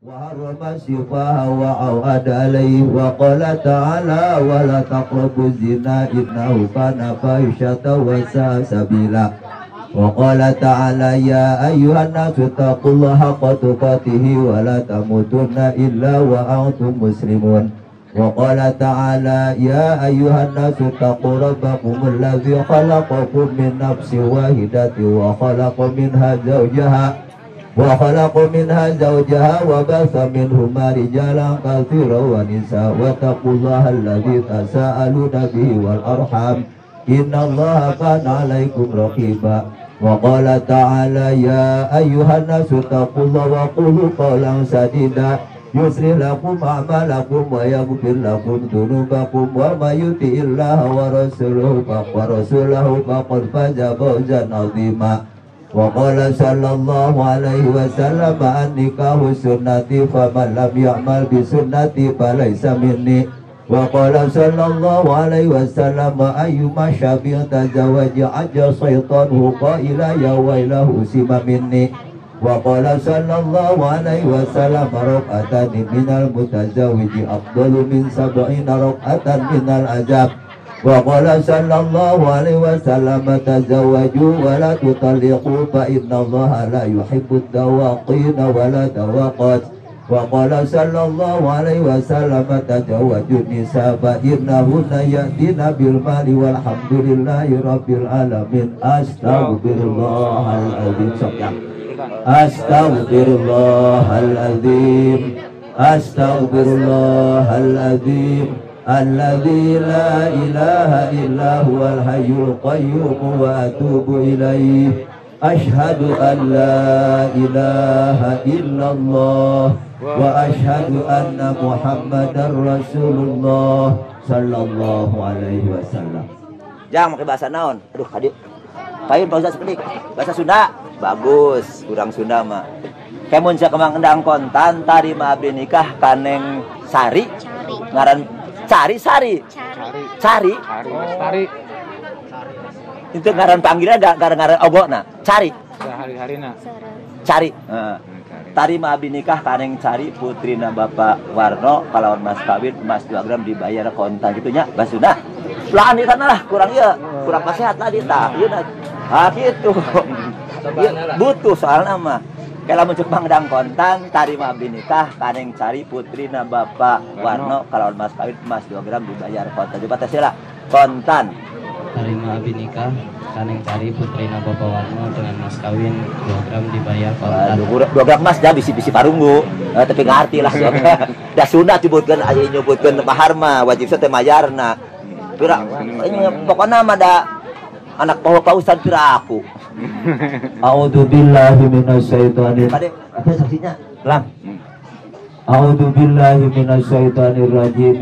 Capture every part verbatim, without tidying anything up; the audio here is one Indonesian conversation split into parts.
وحرم السفاح وأوعد عليه وقال تعالى ولا تقربوا الزنا إنه كان فاحشة وساء سبيلا وقال تعالى يا أيها الناس اتقوا الله حق تقاته ولا تموتن إلا وأنتم مسلمون وقال تعالى يا أيها الناس اتقوا ربكم الذي خلقكم من نفس واحدة وخلق منها زوجها وخلق منها زوجها وبث منهما رجالا كثيرا ونساء واتقوا الله الذي تساءلون به والأرحام إن الله كان عليكم رقيبا وقال تعالى يا أيها الناس اتقوا الله وقولوا قولا سديدا يصلح لكم أعمالكم ويغفر لكم ذنوبكم ومن يطع الله ورسوله ورسوله فقد فاز فوزا عظيما وقال صلى الله عليه وسلم النكاح سنتي فمن لم يعمل بسنتي فليس مني وقال صلى الله عليه وسلم أيما شاب تزوج عجل شيطانه قائلا يا ويله سم مني وقال صلى الله عليه وسلم ركعتان من المتزوج أفضل من سبعين ركعة من العذاب وقال صلى الله عليه وسلم تزوجوا ولا تطلقوا فإن الله لا يحب الدواقين ولا دواقات وقال صلى الله عليه وسلم تزوجوا النساء فإنهن يأتين بالمال والحمد لله رب العالمين أستغفر الله العظيم أستغفر الله العظيم أستغفر الله العظيم الذي لا إله إلا هو الحي القيوم وأتوب إليه أشهد أن لا إله إلا الله وأشهد أن محمدا رسول الله صلى الله عليه وسلم. Jangan pakai bahasa naon. Aduh, hadir. Kain Pak Ustaz sepedik. Bahasa Sunda. Bagus, kurang Sunda mah. Kemun sakemang endang kontan tarima abdi nikah kaneng sari. Ngaran Cari Sari. Cari. Cari. Cari. Itu ngaran panggilan ada ngaran-ngaran ogona. Cari. Hari-harina. Cari. Heeh. Tarima abdi nikah kaneng Cari putrina Bapak Warno kalawan mas kawin emas dua gram dibayar kontan gitunya. Basuna. Lahan di sana lah kurang ieu. Kurang nasihat lah di tah. Ieu nah. Ah kitu. Butuh soalna mah. Kalau muncul mangdang kontan, tarima abdi nikah, kaneng Cari putrina Bapak Warno, kalau mas kawin emas dua gram dibayar kontan. Coba tes lah, kontan. Tarima abdi nikah, kaneng Cari putrina Bapak Warno dengan mas kawin dua gram dibayar kontan. dua gram emas dah bisi-bisi parunggu, eh, tapi ngerti lah. Dah sunat disebutkan, aja nyebutkan mahar mah wajib saya mayarna. Pira, ini pokoknya mah ada anak pausan pira aku. A'udzu billahi minasyaitonir rajim. Apa saksinya? Lang. A'udzu billahi minasyaitonir rajim.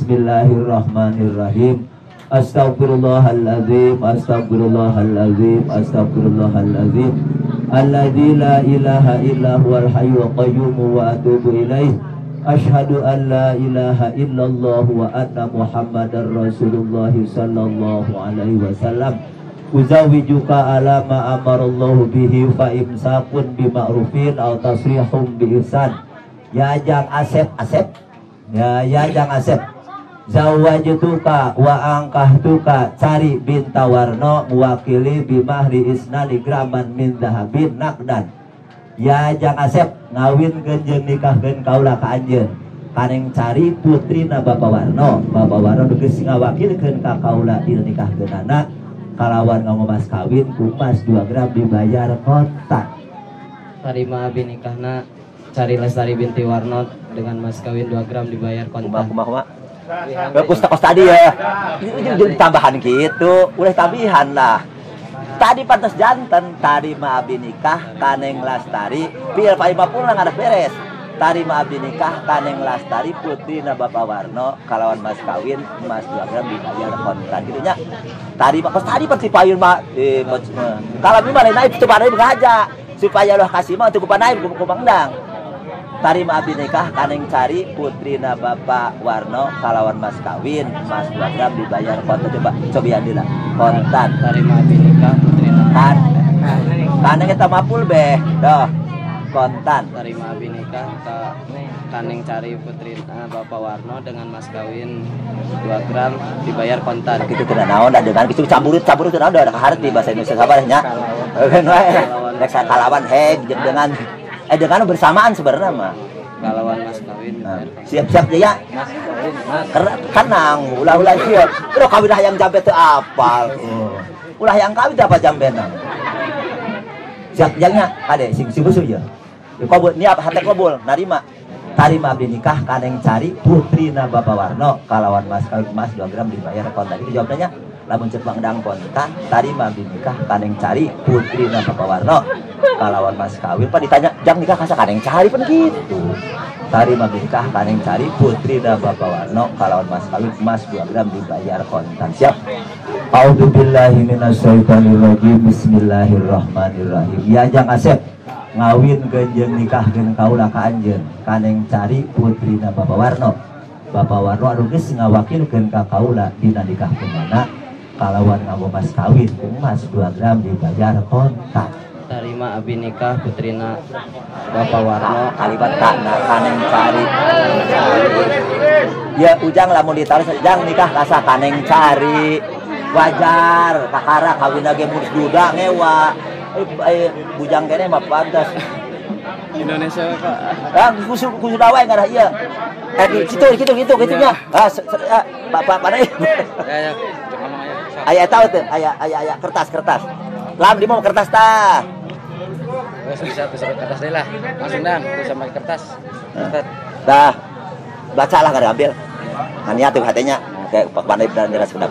Bismillahirrahmanirrahim. Astaghfirullahaladzim. Astaghfirullahaladzim. Astaghfirullahaladzim. Alladzi la ilaha illa huwal hayyul qayyum wa atubu ilaih. Asyhadu an la ilaha illallah wa anna Muhammadar Rasulullah sallallahu alaihi wasallam. Uzawijuka ala ma amarallahu bihi fa imsakun bima'rufin aw tasrihum bi ihsan. Ya jang asep asep. Ya ya jang asep. Zawajtuka wa angkahtuka Cari binta Warno muwakili bimahri isnani graman min dahabin nakdan. Ya jang asep ngawinkeun jeung nikahkeun kaula ka anjeun. Kaneng Cari putrina Bapak Warno. Bapak Warno geus ngawakilkeun ka kaula dina nikahkeunana. Kalawan ngomong mas kawin kumas dua gram dibayar kontan. Tarima abdi nikahna Cari Lestari binti Warno dengan mas kawin dua gram dibayar kontan. Kumah kumah kumah. Bagus kos tadi ya. Ini jadi tambahan gitu. Udah tambahan lah. Tadi pantas jantan tarima abdi nikah kaneng Lestari bil pa lima puluh ada beres. Tarima abdi nikah kaneng Lestari putrina Bapak Warno kalawan mas kawin emas dua gram dibayar kontan gitunya. Tadi pas tadi pasti payun mah eh kalau ini mah naik coba naik aja supaya Allah kasih mah cukup naik kumpang ndang. Tarima abdi nikah kaneng Cari putrina Bapak Warno kalawan mas kawin emas dua gram dibayar kontan. Coba coba ya dila kontan. Tarima abdi nikah putrina kan kaneng eta mapul beh. Doh. kontan. Tarima binikah ka Kaneng Cari Putrina Bapak Warno dengan mas kawin dua gram dibayar kontan. Kitu teu naon da dengan kitu caburut-caburut teu naon da harti bahasa Indonesia sabarnya. Eueun wae. Rek sakalawan heg jeung dengan eh dengan bersamaan sebenarnya mah. Kalawan mas kawin Nah, siap-siap ya. mas kawin mas Karena kanang ulah-ulah siap. Terus kawin hayang jambe teu apal. Ulah yang kawin dapat jambena. Siap jangnya ade sing sibusu ya. Kabul niat hate kabul narima. Tarima abdi nikah Kaneng Cari Putrina Bapak Warno kalawan mas kawin mas dua gram dibayar kontan. Itu jawabannya lamun cek mangdang kontan. Tarima abdi nikah Kaneng Cari Putrina Bapak Warno kalawan mas kawin pak ditanya jang nikah kasa Kaneng Cari pun gitu. Tarima abdi nikah Kaneng Cari Putrina Bapak Warno kalawan mas kawin mas dua gram dibayar kontan. Siap. A'udzubillahi minasyaitonirrajim. Bismillahirrahmanirrahim. Ya jang Asep ngawin genjeng nikah gen kaula ka anjeun Kaneng Cari Putrina Bapak Warno. Bapak Warno anu geus ngawakilkeun ka kaula dina nikah kumana kalawan nganggo mas kawin emas dua gram dibayar kontan. Tarima abi nikah Putrina Bapak Warno Kalibat kana Kaneng Cari. Ya ujang lamun ditaruh jang nikah kasa Kaneng Cari. Wajar kakara kawin lagi murid duda ngewa. Eh, bujang kene mah pantas. Indonesia Pak. Ah, kusu kusu dawai ngarah ieu. Eh, kitu kitu kitu kitunya. Ah, Bapak mana? Ya ya, ngomong aja. Aya tahu tuh, aya aya aya kertas kertas. Lam di mau kertas tah. Wes bisa bisa kertas deh lah. Langsung dang, bisa pakai kertas. Kertas. Dah. Baca lah kada ambil. Hanya tuh hatenya kayak Pak Pandai dan jelas kedap.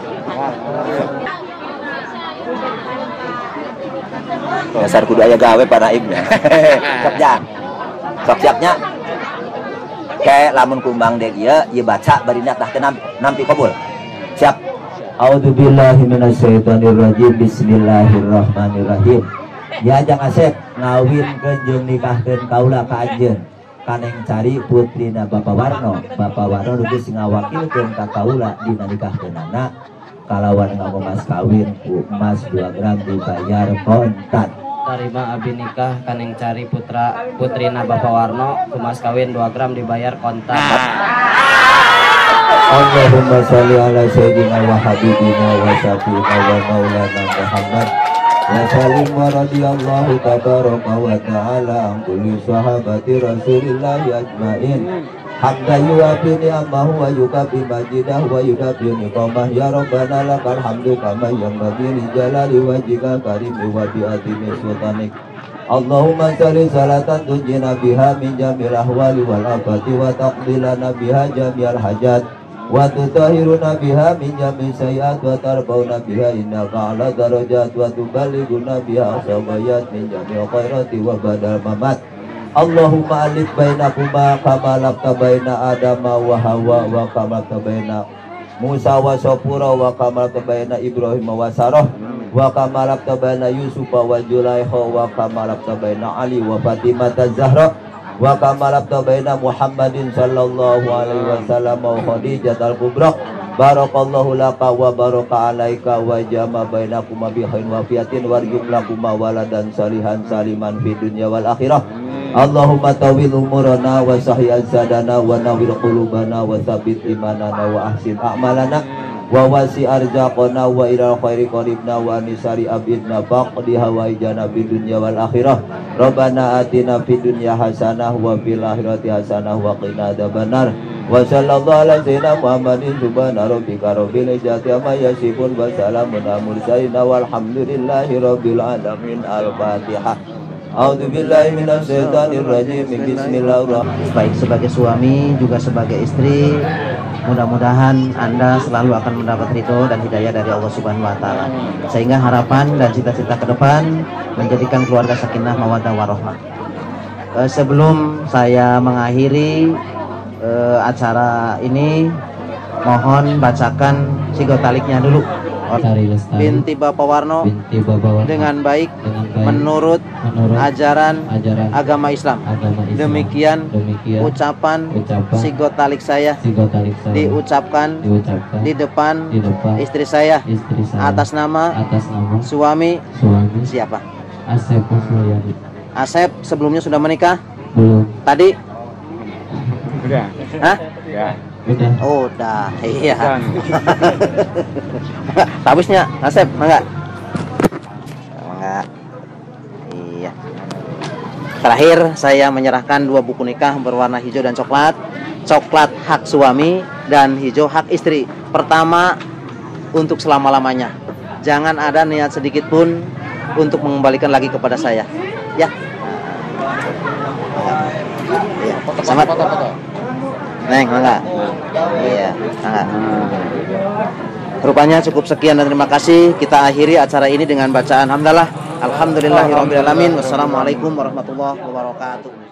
Dasar kudu aya gawe Pak Naibnya. Sok jang. Sok siapnya. Kayak lamun kumbang dek ieu, ieu baca bari niat tah teu nampi kabul. Siap. A'udzubillahi minasyaitonirrajim. Bismillahirrahmanirrahim. Ya jang Asep ngawin jeung nikahkeun kaula ka anjeun Kaneng Cari Putrina Bapak Warno. Bapak Warno geus ngawakilkeun ka kaula dina nikahkeunana kalawan nganggo mas kawin ku emas dua gram dibayar kontan. Tarima abi nikah Kaneng Cari Putra Putrina Bapak Warno mas kawin dua gram dibayar kontan. Allahumma sholli ala sayyidina wa habibina wa syafiina wa maulana Muhammad wa sallim wa radiyallahu tabaraka wa ta'ala an kulli sahabati rasulillahi ajmain. Hamda yuwafi ni'amahu wa yukafi majidah wa yukafi niqamah. Ya Rabbana lakal hamdu kama yanbaghi li jalali wajhika karimi wa bi'azimi sultanik. Allahumma sholli salatan tunjina biha min jamil ahwali wal afati wa taqdilana biha jamil hajat wa tutahhiruna biha min jamil sayyi'at wa tarbauna biha innaka ala darajat wa tuballighuna biha sabayat min jamil khairati wa badal mamat. Allahumma alif bainakuma kama labta baina Adama wa Hawa wa kama labta baina Musa wa Sopura wa kama labta baina Ibrahim wa Sarah wa kama labta baina Yusuf wa Julaiha wa kama labta baina Ali wa Fatimah az-Zahra wa kama labta baina Muhammadin sallallahu alaihi wasallam wa Khadijah al-Kubra. Barakallahu laka wa baraka alaika wa jama bainakuma bi khairin wa fiatin warjum lakuma waladan salihan saliman fid dunya wal akhirah. Allahumma tawil umurana wa sahhi azadana wa nawwir qulubana wa tsabbit imanana wa ahsin a'malana wa wasi arzaqana wa ilal khairi qaribna wa nisari abidna faqdi hawaijana fid dunya wal akhirah. Rabbana atina fid dunya hasanah wa fil akhirati hasanah wa qina adzabannar. Wa sallallahu ala sayyidina Muhammadin subhana rabbika rabbil izzati amma yasifun wa salamun alal mursalin walhamdulillahi rabbil alamin. Al-Fatihah. A'udzubillahi minasyaitonirrajim. Bismillahirrahmanirrahim. Baik sebagai suami juga sebagai istri, mudah-mudahan Anda selalu akan mendapat ridho dan hidayah dari Allah Subhanahu wa taala. Sehingga harapan dan cita-cita ke depan menjadikan keluarga sakinah mawaddah warahmah. Eh, sebelum saya mengakhiri eh, acara ini, mohon bacakan sigotaliknya dulu. Sari Lestari Binti Bapak Warno binti Bapak Warno dengan baik, dengan baik menurut, menurut ajaran, ajaran agama Islam. agama Islam. Demikian, Demikian ucapan, ucapan sigotalik saya sigotalik saya diucapkan diucapkan di depan di depan istri saya istri saya atas nama atas nama suami suami siapa? Asep Mulyadi. Asep sebelumnya sudah menikah? Belum. Tadi? Udah. Hah? Ya. Udah. Oh, udah. Iya. Dan Habisnya Asep, enggak? Enggak. Iya. Terakhir saya menyerahkan dua buku nikah berwarna hijau dan coklat. Coklat hak suami dan hijau hak istri. Pertama, untuk selama-lamanya. Jangan ada niat sedikit pun untuk mengembalikan lagi kepada saya. Ya. Iya. Sangat. Neng, enggak? Iya, enggak. Rupanya cukup sekian dan terima kasih. Kita akhiri acara ini dengan bacaan hamdalah. Alhamdulillahirabbil alamin. Wassalamualaikum warahmatullahi wabarakatuh.